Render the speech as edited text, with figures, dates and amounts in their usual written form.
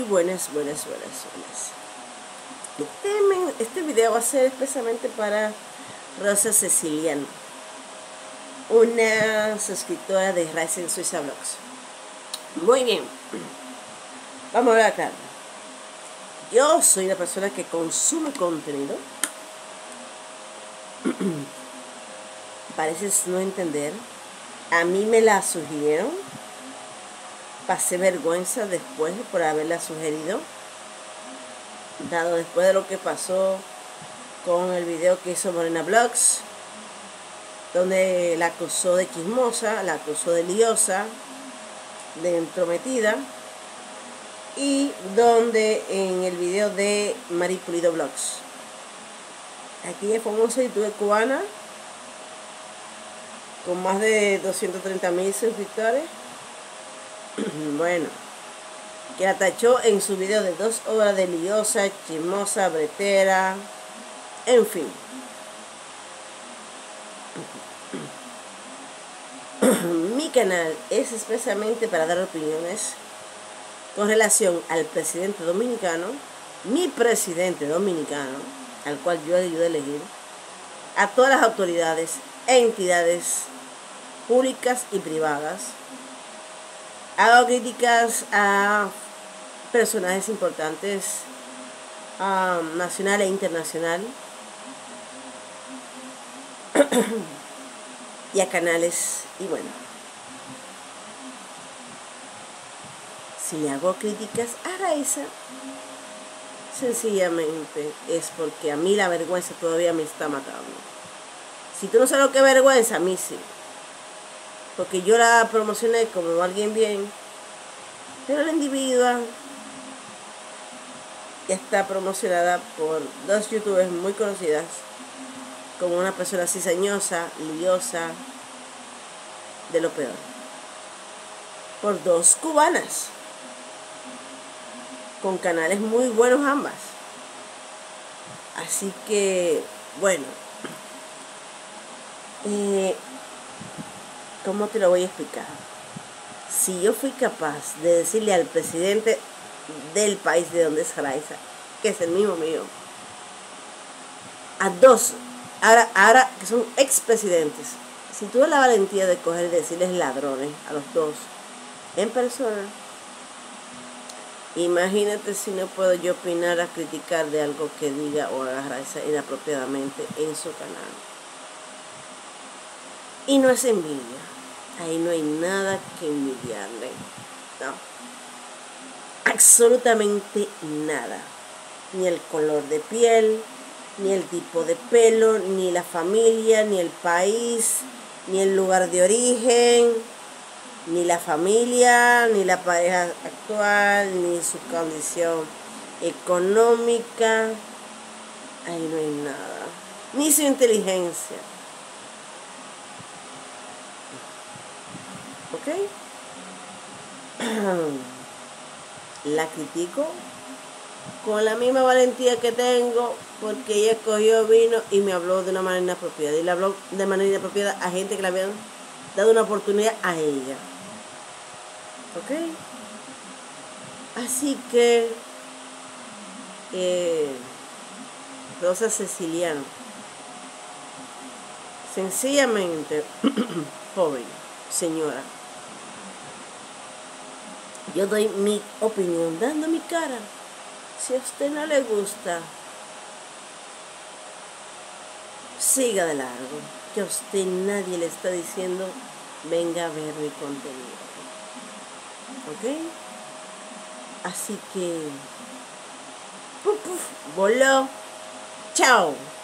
buenas. Este video va a ser especialmente para Rosa Ceciliano, una suscriptora de Rising Suiza Vlogs. Muy bien, vamos a hablar acá. Yo soy la persona que consume contenido. Pareces no entender. A mí me la sugirieron. Pasé vergüenza después por haberla sugerido, dado después de lo que pasó con el video que hizo Morena Vlogs, donde la acusó de chismosa, la acusó de liosa, de entrometida, y donde en el video de Mari Pulido Vlogs, aquella famosa youtuber cubana con más de 230.000 suscriptores, bueno, que la tachó en su video de 2 horas de liosa, chismosa, bretera, en fin. Mi canal es especialmente para dar opiniones con relación al presidente dominicano, mi presidente dominicano, al cual yo ayudé a elegir, a todas las autoridades e entidades públicas y privadas. Hago críticas a personajes importantes, nacional e internacional, y a canales. Y bueno, si le hago críticas a Raiza, sencillamente es porque a mí la vergüenza todavía me está matando. Si tú no sabes lo que es vergüenza, a mí sí, porque yo la promocioné como alguien bien, pero la individua ya está promocionada por 2 youtubers muy conocidas, como una persona cizañosa, liosa, de lo peor, por 2 cubanas, con canales muy buenos ambas. Así que, bueno, ¿cómo te lo voy a explicar? Si yo fui capaz de decirle al presidente del país de donde es Raiza, que es el mismo mío, a 2, ahora que son expresidentes, si tuve la valentía de coger y decirles ladrones a los 2 en persona, imagínate si no puedo yo opinar a criticar de algo que diga o haga Raiza inapropiadamente en su canal. Y no es envidia, ahí no hay nada que envidiarle, no, absolutamente nada, ni el color de piel, ni el tipo de pelo, ni la familia, ni el país, ni el lugar de origen, ni la familia, ni la pareja actual, ni su condición económica, ahí no hay nada, ni su inteligencia. ¿Ok? La critico con la misma valentía que tengo, porque ella cogió, vino y me habló de una manera inapropiada, y le habló de manera inapropiada a gente que le habían dado una oportunidad a ella. ¿Ok? Así que Rosa Ceciliano, sencillamente, joven, señora, yo doy mi opinión dando mi cara. Si a usted no le gusta, siga de largo, que a usted nadie le está diciendo venga a ver mi contenido. ¿Ok? Así que voló. Chao.